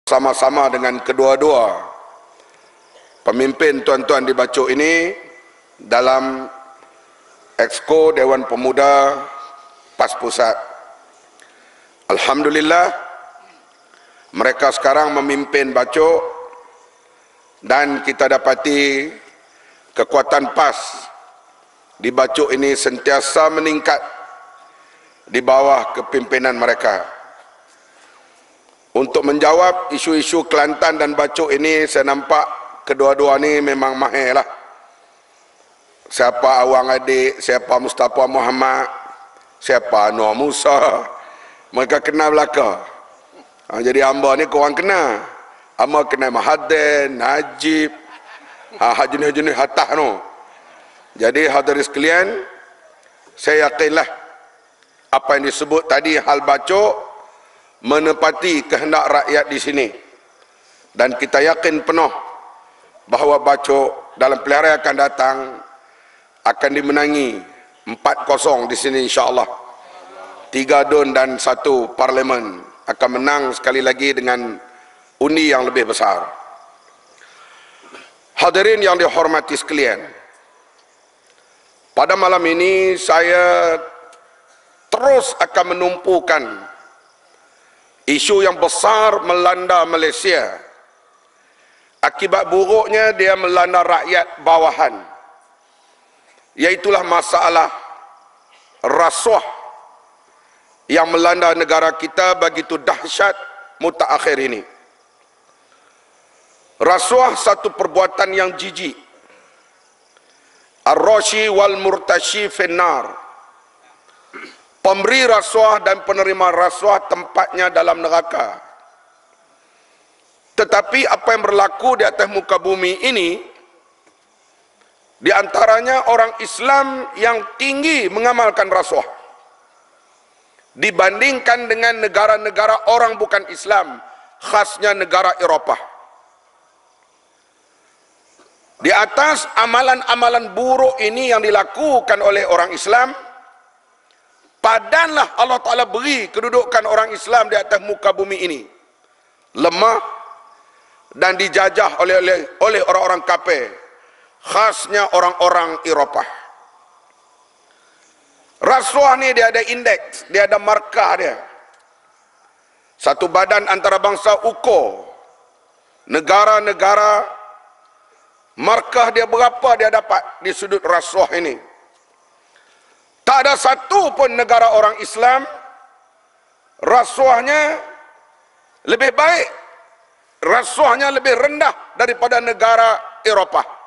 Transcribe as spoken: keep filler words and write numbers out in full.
sama-sama dengan kedua-dua pemimpin tuan-tuan di Bacok ini dalam Exco Dewan Pemuda PAS Pusat. Alhamdulillah, mereka sekarang memimpin Bacok dan kita dapati kekuatan PAS di Bacok ini sentiasa meningkat di bawah kepimpinan mereka. Untuk menjawab isu-isu Kelantan dan Bacok ini, saya nampak kedua-dua ni memang mahir lah. Siapa Awang Adik, siapa Mustafa Muhammad, siapa Anwar Musa, mereka kenal belaka. Ha, jadi hamba ni korang kenal. Hamba kenal Mahathir, Najib, ha, jenis-jenis hatah tu. Jadi hadirin sekalian, saya yakinlah apa yang disebut tadi hal Bacok menepati kehendak rakyat di sini, dan kita yakin penuh bahawa Bacok dalam pilihan raya akan datang akan dimenangi empat kosong di sini insya-Allah. Tiga dun dan satu parlimen akan menang sekali lagi dengan undi yang lebih besar. Hadirin yang dihormati sekalian, pada malam ini saya terus akan menumpukan isu yang besar melanda Malaysia. Akibat buruknya dia melanda rakyat bawahan, iaitulah masalah rasuah yang melanda negara kita begitu dahsyat mutakhir ini. Rasuah satu perbuatan yang jijik. Ar-rashi wal murtashi finnar. Pemberi rasuah dan penerima rasuah tempatnya dalam neraka. Tetapi apa yang berlaku di atas muka bumi ini, di antaranya orang Islam yang tinggi mengamalkan rasuah dibandingkan dengan negara-negara orang bukan Islam, khasnya negara Eropah. Di atas amalan-amalan buruk ini yang dilakukan oleh orang Islam, padanlah Allah Ta'ala beri kedudukan orang Islam di atas muka bumi ini lemah dan dijajah oleh oleh, oleh orang-orang kafir, khasnya orang-orang Eropah. Rasuah ni dia ada indeks, dia ada markah dia. Satu badan antarabangsa ukur negara-negara, markah dia berapa dia dapat di sudut rasuah ini. Tak ada satu pun negara orang Islam rasuahnya lebih baik, rasuahnya lebih rendah daripada negara Eropah.